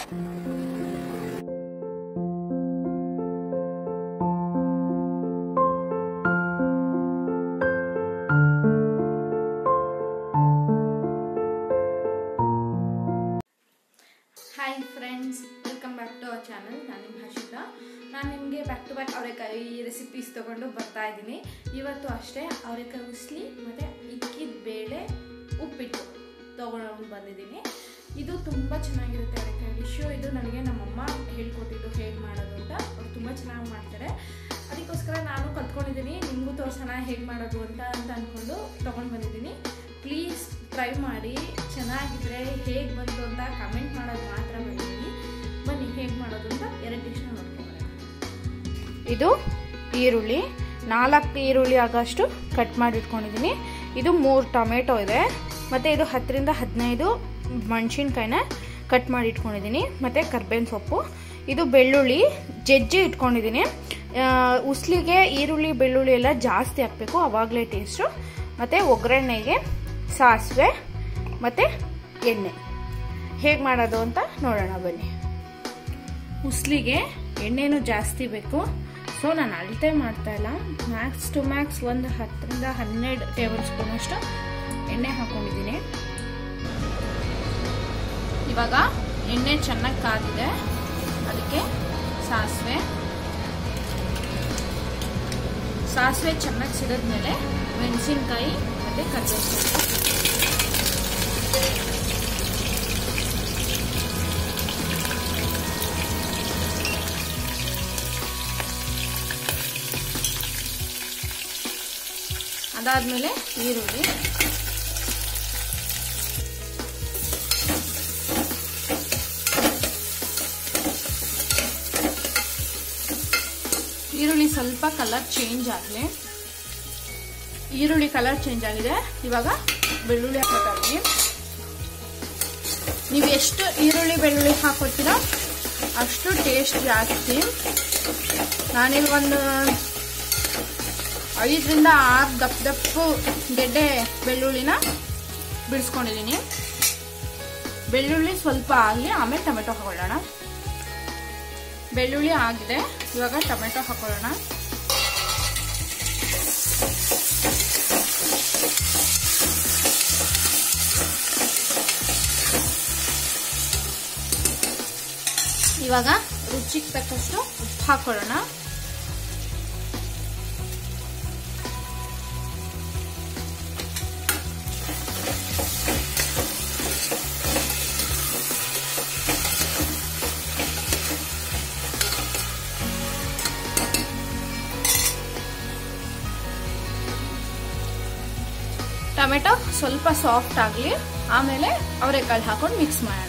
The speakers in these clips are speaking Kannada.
Hi friends, welcome back to our channel. ನಾನು ನಿಮ್ಮ ಹರ್ಷಿತಾ. ನಾನು ನಿಮಗೆ ಬ್ಯಾಕ್ ಟು ಬ್ಯಾಕ್ ಅವರೆಕಾಯಿ ರೆಸಿಪೀಸ್ ತೊಗೊಂಡು ಬರ್ತಾ ಇದ್ದೀನಿ. ಇವತ್ತು ಅಷ್ಟೇ ಅವರೆಕಾಯಿ ಉಸ್ಲಿ ಮತ್ತು ಇಕ್ಕಿದ ಬೇಳೆ ಉಪ್ಪಿಟ್ಟು ತೊಗೊಂಡು ಬಂದಿದ್ದೀನಿ. ಇದು ತುಂಬ ಚೆನ್ನಾಗಿರುತ್ತೆ ಅವರೆಕಾಯಿ ಡಿಶ್ಶು. ಇದು ನನಗೆ ನಮ್ಮಮ್ಮ ಹೇಳ್ಕೊಟ್ಟಿದ್ದು ಹೇಗೆ ಮಾಡೋದು ಅಂತ. ಅವ್ರು ತುಂಬ ಚೆನ್ನಾಗಿ ಮಾಡ್ತಾರೆ. ಅದಕ್ಕೋಸ್ಕರ ನಾನು ಕಲ್ತ್ಕೊಂಡಿದ್ದೀನಿ, ನಿಮಗೂ ತೋರಿಸೋಣ ಹೇಗೆ ಮಾಡೋದು ಅಂತ ಅಂದ್ಕೊಂಡು ತೊಗೊಂಡು ಬಂದಿದ್ದೀನಿ. ಪ್ಲೀಸ್ ಟ್ರೈ ಮಾಡಿ, ಚೆನ್ನಾಗಿದ್ರೆ ಹೇಗೆ ಬಂತು ಅಂತ ಕಮೆಂಟ್ ಮಾಡೋದು ಮಾತ್ರ ಬಂದಿದ್ದೀನಿ. ಬನ್ನಿ ಹೇಗೆ ಮಾಡೋದು ಅಂತ ಎರಡು ಡಿಶ್ನ ನೋಡ್ಕೊಂಬರೋಣ. ಇದು ಈರುಳ್ಳಿ, 4 ಈರುಳ್ಳಿ ಆಗೋಷ್ಟು ಕಟ್ ಮಾಡಿ ಇಟ್ಕೊಂಡಿದ್ದೀನಿ. ಇದು 3 ಟೊಮೆಟೊ ಇದೆ, ಮತ್ತು ಇದು 10ರಿಂದ 15 ಮೆಣಸಿನ್ಕಾಯಿನ ಕಟ್ ಮಾಡಿ ಇಟ್ಕೊಂಡಿದ್ದೀನಿ, ಮತ್ತು ಕರ್ಬೇವಿನ ಸೊಪ್ಪು. ಇದು ಬೆಳ್ಳುಳ್ಳಿ ಜಜ್ಜಿ ಇಟ್ಕೊಂಡಿದ್ದೀನಿ. ಉಸ್ಲಿಗೆ ಈರುಳ್ಳಿ ಬೆಳ್ಳುಳ್ಳಿ ಎಲ್ಲ ಜಾಸ್ತಿ ಹಾಕಬೇಕು, ಆವಾಗಲೇ ಟೇಸ್ಟು. ಮತ್ತು ಒಗ್ಗರಣೆಗೆ ಸಾಸಿವೆ ಮತ್ತು ಎಣ್ಣೆ. ಹೇಗೆ ಮಾಡೋದು ಅಂತ ನೋಡೋಣ ಬನ್ನಿ. ಉಸ್ಲಿಗೆ ಎಣ್ಣೆನೂ ಜಾಸ್ತಿ ಬೇಕು, ಸೊ ನಾನು ಅಳತೆ ಮಾಡ್ತಾಯಿಲ್ಲ. ಮ್ಯಾಕ್ಸ್ ಟು ಮ್ಯಾಕ್ಸ್ ಒಂದು 10ರಿಂದ 12 ಟೇಬಲ್ ಸ್ಪೂನ್ ಅಷ್ಟು ಎಣ್ಣೆ ಹಾಕೊಂಡಿದ್ದೀನಿ. ಇವಾಗ ಎಣ್ಣೆ ಚೆನ್ನಾಗಿ ಕಾದಿದೆ, ಅದಕ್ಕೆ ಸಾಸಿವೆ ಚೆನ್ನಾಗಿ ಸಿಡಿದ್ಮೇಲೆ ಮೆಣಸಿನ್ಕಾಯಿ ಮತ್ತು ಕರಿಬೇವು ಸೊಪ್ಪು. ಅದಾದ್ಮೇಲೆ ಈರುಳ್ಳಿ, ಈರುಳ್ಳಿ ಸ್ವಲ್ಪ ಕಲರ್ ಚೇಂಜ್ ಆಗಲಿ. ಈರುಳ್ಳಿ ಕಲರ್ ಚೇಂಜ್ ಆಗಿದೆ, ಇವಾಗ ಬೆಳ್ಳುಳ್ಳಿ ಹಾಕೋತಾ ಇದ್ದೀನಿ. ನೀವು ಎಷ್ಟು ಈರುಳ್ಳಿ ಬೆಳ್ಳುಳ್ಳಿ ಹಾಕೋತೀರೋ ಅಷ್ಟು ಟೇಸ್ಟ್ ಜಾಸ್ತಿ. ನಾನೀಗ ಒಂದು 5ರಿಂದ 6 ದಪ್ಪು ಗೆಡ್ಡೆ ಬೆಳ್ಳುಳ್ಳಿನ ಬಿಡಿಸ್ಕೊಂಡಿದ್ದೀನಿ. ಬೆಳ್ಳುಳ್ಳಿ ಸ್ವಲ್ಪ ಆಗಲಿ, ಆಮೇಲೆ ಟೊಮೆಟೊ ಹಾಕೊಳ್ಳೋಣ. ಬೆಳ್ಳುಳ್ಳಿ ಆಗಿದೆ, ಇವಾಗ ಟೊಮೆಟೊ ಹಾಕೊಳ್ಳೋಣ. ಇವಾಗ ರುಚಿಗೆ ತಕ್ಕಷ್ಟು ಉಪ್ಪು ಹಾಕೊಳ್ಳೋಣ. ಟೊಮೆಟೊ ಸ್ವಲ್ಪ ಸಾಫ್ಟ್ ಆಗಲಿ, ಆಮೇಲೆ ಅವರೆಕಾಳು ಹಾಕೊಂಡು ಮಿಕ್ಸ್ ಮಾಡೋಣ.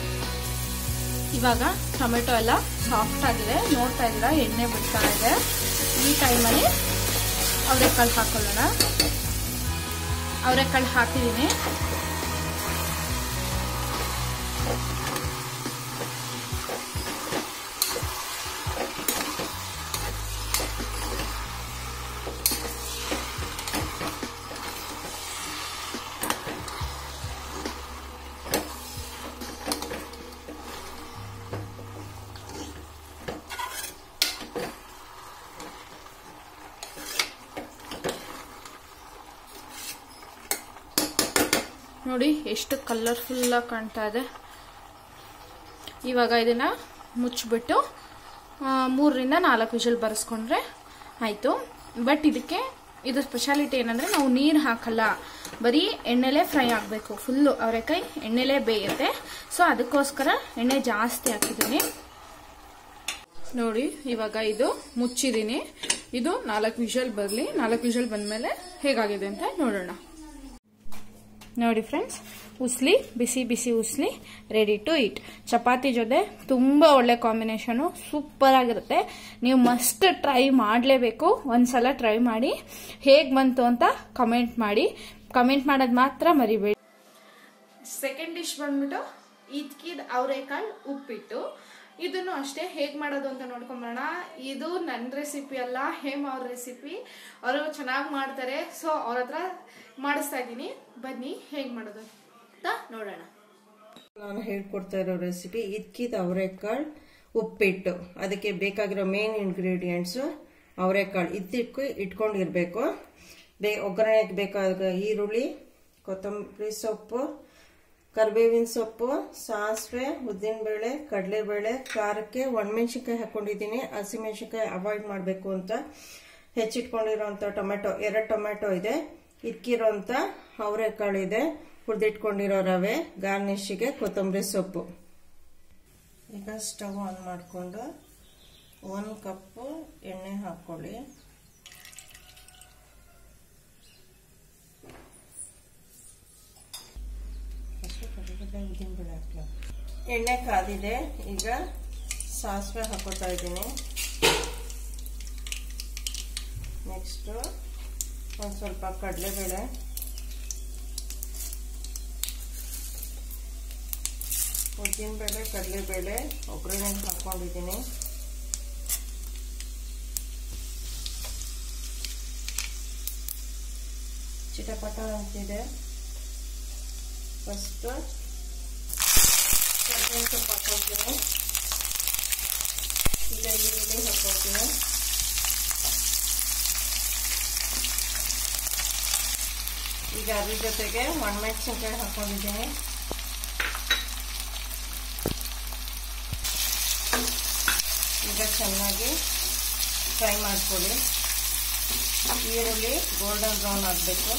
ಇವಾಗ ಟೊಮೆಟೊ ಎಲ್ಲ ಸಾಫ್ಟ್ ಆಗಿದೆ, ನೋಡ್ತಾ ಇದ್ದೀರಾ ಎಣ್ಣೆ ಬಿಡ್ತಾ ಇದೆ. ಈ ಟೈಮಲ್ಲಿ ಅವರೆಕಾಳು ಹಾಕೊಳ್ಳೋಣ. ಅವರೆಕಾಳು ಹಾಕಿದ್ದೀನಿ. ನೋಡಿ ಎಷ್ಟು ಕಲರ್ಫುಲ್ ಆಗಿ ಕಾಣ್ತಾ ಇದೆ. ಇವಾಗ ಇದನ್ನ ಮುಚ್ಚಿಬಿಟ್ಟು 3ರಿಂದ 4 ವಿಷಲ್ ಬರೆಸ್ಕೊಂಡ್ರೆ ಆಯಿತು. ಬಟ್ ಇದು ಸ್ಪೆಷಾಲಿಟಿ ಏನಂದರೆ ನಾವು ನೀರು ಹಾಕಲ್ಲ, ಬರೀ ಎಣ್ಣೆಲೇ ಫ್ರೈ ಆಗಬೇಕು. ಫುಲ್ಲು ಅವರೆಕಾಯಿ ಎಣ್ಣೆಲೇ ಬೇಯುತ್ತೆ, ಸೊ ಅದಕ್ಕೋಸ್ಕರ ಎಣ್ಣೆ ಜಾಸ್ತಿ ಹಾಕಿದ್ದೀನಿ. ನೋಡಿ ಇವಾಗ ಇದು ಮುಚ್ಚಿದ್ದೀನಿ. ಇದು 4 ವಿಷಲ್ ಬರಲಿ. 4 ವಿಷಲ್ ಬಂದಮೇಲೆ ಹೇಗಾಗಿದೆ ಅಂತ ನೋಡೋಣ. ನೋಡಿ ಫ್ರೆಂಡ್ಸ್, ಉಸ್ಲಿ, ಬಿಸಿ ಬಿಸಿ ಉಸ್ಲಿ ರೆಡಿ ಟು ಈಟ್. ಚಪಾತಿ ಜೊತೆ ತುಂಬ ಒಳ್ಳೆ ಕಾಂಬಿನೇಷನು, ಸೂಪರ್ ಆಗಿರುತ್ತೆ. ನೀವು ಮಸ್ಟ್ ಟ್ರೈ ಮಾಡಲೇಬೇಕು. ಒಂದ್ಸಲ ಟ್ರೈ ಮಾಡಿ ಹೇಗೆ ಬಂತು ಅಂತ ಕಮೆಂಟ್ ಮಾಡಿ. ಕಮೆಂಟ್ ಮಾಡೋದು ಮಾತ್ರ ಮರಿಬೇಡಿ. ಸೆಕೆಂಡ್ ಡಿಶ್ ಬಂದ್ಬಿಟ್ಟು ಇದ್ಕಿದ ಅವರೆಕಾಳು ಉಪ್ಪಿಟ್ಟು. ಇದನ್ನು ಅಷ್ಟೇ ಹೇಗೆ ಮಾಡೋದು ಅಂತ ನೋಡ್ಕೊಂಬರೋಣ. ಇದು ನನ್ನ ರೆಸಿಪಿ ಅಲ್ಲ, ಹೇಮ್ ಅವ್ರ ರೆಸಿಪಿ. ಅವರು ಚೆನ್ನಾಗಿ ಮಾಡ್ತಾರೆ, ಸೊ ಅವ್ರ ಹತ್ರ ಮಾಡಿಸ್ತಾ ಇದ್ದೀನಿ. ಬನ್ನಿ ಹೇಗೆ ಮಾಡೋದು ಅಂತ ನೋಡೋಣ. ನಾನು ಹೇಳ್ಕೊಡ್ತಾ ಇರೋ ರೆಸಿಪಿ ಇದ್ಕಿದ ಅವರೆಕಾಳು ಉಪ್ಪಿಟ್ಟು. ಅದಕ್ಕೆ ಬೇಕಾಗಿರೋ ಮೇನ್ ಇಂಗ್ರೀಡಿಯೆಂಟ್ಸ್ ಅವರೆಕಾಳು ಇಟ್ಕೊಂಡಿರ್ಬೇಕು. ಒಗ್ಗರಣೆಗೆ ಬೇಕಾದ ಈರುಳ್ಳಿ, ಕೊತ್ತಂಬರಿ ಸೊಪ್ಪು, ಕರಿಬೇವಿನ ಸೊಪ್ಪು, ಸಾಸಿವೆ, ಉದ್ದಿನಬೇಳೆ, ಕಡಲೆಬೇಳೆ, ಖಾರಕ್ಕೆ ಒಣಮೆಣಸಿನ್ಕಾಯಿ ಹಾಕೊಂಡಿದ್ದೀನಿ. ಹಸಿಮೆಣಸಿನ್ಕಾಯಿ ಅವಾಯ್ಡ್ ಮಾಡಬೇಕು ಅಂತ. ಹೆಚ್ಚಿಟ್ಕೊಂಡಿರೋಂಥ ಟೊಮೆಟೊ 2 ಟೊಮೆಟೊ ಇದೆ. ಇಕ್ಕಿರೋಂಥ ಅವರೆಕಾಳು ಇದೆ. ಹುರಿದಿಟ್ಕೊಂಡಿರೋ ರವೆ, ಗಾರ್ನಿಷ್ಗೆ ಕೊತ್ತಂಬರಿ ಸೊಪ್ಪು. ಈಗ ಸ್ಟವ್ ಆನ್ ಮಾಡಿಕೊಂಡು 1 ಕಪ್ಪು ಎಣ್ಣೆ ಹಾಕೊಳ್ಳಿ. ಉದ್ದಿನಬೇಳೆ ಹಾಕಿ. ಎಣ್ಣೆ ಕಾದಿದೆ. ಈಗ ಸಾಸಿವೆ ಹಾಕೋತಾ ಇದ್ದೀನಿ. ನೆಕ್ಸ್ಟು ಒಂದು ಸ್ವಲ್ಪ ಕಡಲೆಬೇಳೆ, ಉದ್ದಿನಬೇಳೆ, ಕಡಲೆಬೇಳೆ ಒಗ್ಗರಣೆಗೆ ಹಾಕೊಂಡಿದ್ದೀನಿ. ಚಿಟಪಟ ಅಂತಿದೆ. ಫಸ್ಟು ಕಡಲೆ ಸೊಪ್ಪು ಹಾಕೊಳ್ತೀನಿ. ಈಗ ಈರುಳ್ಳಿ ಹಾಕೊಳ್ತೀನಿ. ಈಗ ಅದ್ರ ಜೊತೆಗೆ ಒಣಮೆಣಸಿನ್ಕಾಯಿ ಹಾಕೊಂಡಿದ್ದೀನಿ. ಈಗ ಚೆನ್ನಾಗಿ ಫ್ರೈ ಮಾಡ್ಕೊಳ್ಳಿ. ಈರುಳ್ಳಿ ಗೋಲ್ಡನ್ ಬ್ರೌನ್ ಆಗಬೇಕು.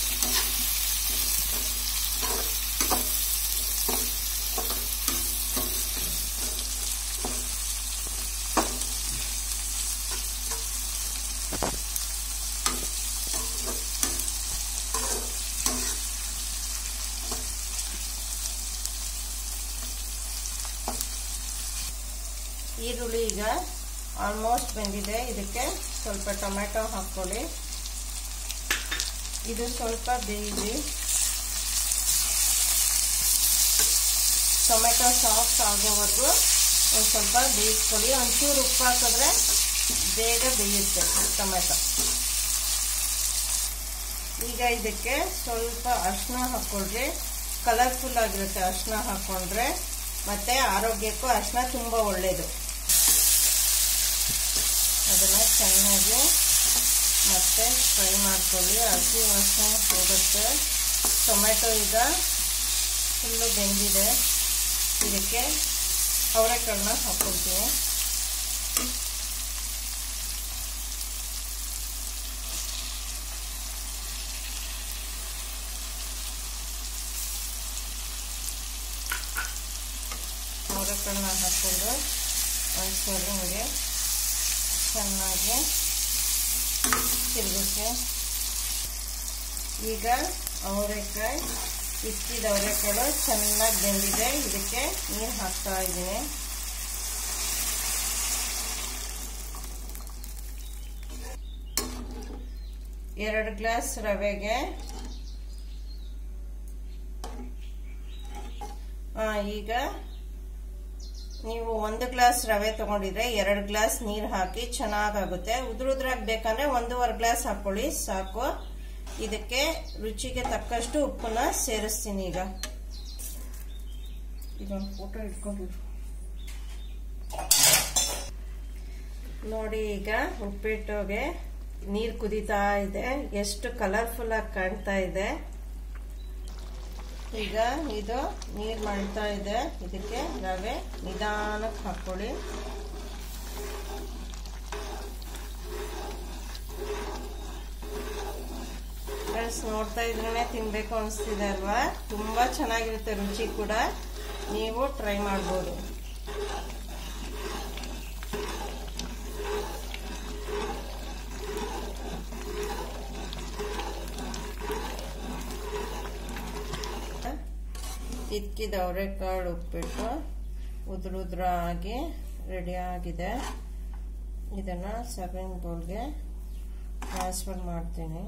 ಈರುಳ್ಳಿ ಈಗ ಆಲ್ಮೋಸ್ಟ್ ಬೆಂದಿದೆ. ಇದಕ್ಕೆ ಸ್ವಲ್ಪ ಟೊಮೆಟೊ ಹಾಕ್ಕೊಳ್ಳಿ. ಇದು ಸ್ವಲ್ಪ ಬೇಯಿಸಿ. ಟೊಮೆಟೊ ಸಾಫ್ಟ್ ಆಗೋವರೆಗೂ ಒಂದು ಸ್ವಲ್ಪ ಬೇಯಿಸ್ಕೊಳ್ಳಿ. ಒಂಚೂರು ಉಪ್ಪು ಹಾಕಿದ್ರೆ ಬೇಗ ಬೇಯುತ್ತೆ ಟೊಮೆಟೊ. ಈಗ ಇದಕ್ಕೆ ಸ್ವಲ್ಪ ಅರಿಶಿನ ಹಾಕ್ಕೊಳ್ರಿ. ಕಲರ್ಫುಲ್ ಆಗಿರುತ್ತೆ ಅರಿಶಿನ ಹಾಕ್ಕೊಂಡ್ರೆ. ಮತ್ತೆ ಆರೋಗ್ಯಕ್ಕೂ ಅರಿಶಿನ ತುಂಬ ಒಳ್ಳೆಯದು. ಅದನ್ನು ಚೆನ್ನಾಗಿ ಮತ್ತೆ ಫ್ರೈ ಮಾಡ್ಕೊಳ್ಳಿ. ಹಸಿ ವಾಸನೆ ಹೋಗುತ್ತೆ. ಟೊಮೆಟೊ ಈಗ ಫುಲ್ಲು ಬೆಂದಿದೆ. ಇದಕ್ಕೆ ಅವರೆಕಾಳನ್ನ ಹಾಕ್ಕೊಳ್ತೀನಿ. ಅವರೆಕಾಳನ್ನ ಹಾಕ್ಕೊಂಡು ಒಂದು ಸರ್ವಿಂಗ್ಗೆ ಚೆನ್ನಾಗಿ ತಿರುಗಿಸಿ. ಈಗ ಅವರೆಕಾಯಿ ಇಕ್ಕಿದ ಅವರೆಕಾಳು ಚೆನ್ನಾಗಿ ಬೆಂದಿದೆ. ಇದಕ್ಕೆ ನೀರು ಹಾಕ್ತಾ ಇದ್ದೀನಿ. ಎರಡು ಗ್ಲಾಸ್ ರವೆಗೆ ಈಗ ನೀವು 1 ಗ್ಲಾಸ್ ರವೆ ತಗೊಂಡಿದ್ರೆ 2 ಗ್ಲಾಸ್ ನೀರು ಹಾಕಿ ಚೆನ್ನಾಗಾಗುತ್ತೆ. ಉದುರುದ್ರಾಗಿ ಬೇಕಂದ್ರೆ 1.5 ಗ್ಲಾಸ್ ಹಾಕೊಳ್ಳಿ ಸಾಕು. ಇದಕ್ಕೆ ರುಚಿಗೆ ತಕ್ಕಷ್ಟು ಉಪ್ಪನ್ನ ಸೇರಿಸ್ತೀನಿ. ಈಗ ಇದೊಂದು ಫೋಟೋ ಇಟ್ಕೊಂಡಿರು ನೋಡಿ. ಈಗ ಉಪ್ಪಿಟ್ಟಿಗೆ ನೀರು ಕುದೀತಾ ಇದೆ. ಎಷ್ಟು ಕಲರ್ಫುಲ್ ಆಗಿ ಕಾಣ್ತಾ ಇದೆ. ಈಗ ಇದು ನೀರು ಮಾಡ್ತಾ ಇದೆ. ಇದಕ್ಕೆ ರವೆ ನಿಧಾನಕ್ಕೆ ಹಾಕೊಳ್ಳಿ. ಫ್ರೆಂಡ್ಸ್, ನೋಡ್ತಾ ಇದ್ರೇನೆ ತಿನ್ಬೇಕು ಅನಿಸ್ತಿದೆ ಅಲ್ವಾ? ತುಂಬಾ ಚೆನ್ನಾಗಿರುತ್ತೆ. ರುಚಿ ಕೂಡ ನೀವು ಟ್ರೈ ಮಾಡ್ಬೋದು. ಇಕ್ಕಿದ ಅವರೆಕಾಳು ಉಪ್ಪಿಟ್ಟು ಉದುರುದ್ರಾಗಿ ರೆಡಿ ಆಗಿದೆ. ಇದನ್ನ ಸರ್ವಿಂಗ್ ಬೌಲ್ಗೆ ಟ್ರಾನ್ಸ್ಫರ್ ಮಾಡ್ತೀನಿ.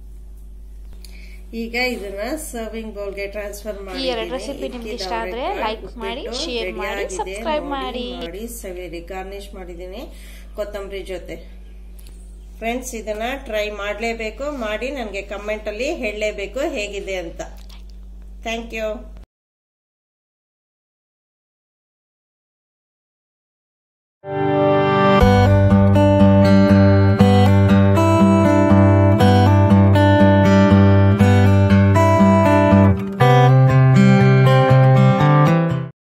ಈಗ ಇದನ್ನ ಸರ್ವಿಂಗ್ ಬೌಲ್ಗೆ ಟ್ರಾನ್ಸ್ಫರ್ ಮಾಡಿ. ಈ ಎರಡು ರೆಸಿಪಿ ನಿಮಗೆ ಇಷ್ಟ ಆದ್ರೆ ಲೈಕ್ ಮಾಡಿ, ಶೇರ್ ಮಾಡಿ, ಸಬ್ಸ್ಕ್ರೈಬ್ ಮಾಡಿ. ಸವಿರಿ ಗಾರ್ನಿಶ್ ಮಾಡಿದ್ದೀನಿ ಕೊತ್ತಂಬರಿ ಜೊತೆ. ಫ್ರೆಂಡ್ಸ್, ಇದನ್ನ ಟ್ರೈ ಮಾಡಲೇಬೇಕು. ಮಾಡಿ ನನಗೆ ಕಮೆಂಟ್ ಅಲ್ಲಿ ಹೇಳಲೇಬೇಕು ಹೇಗಿದೆ ಅಂತ. Thank you.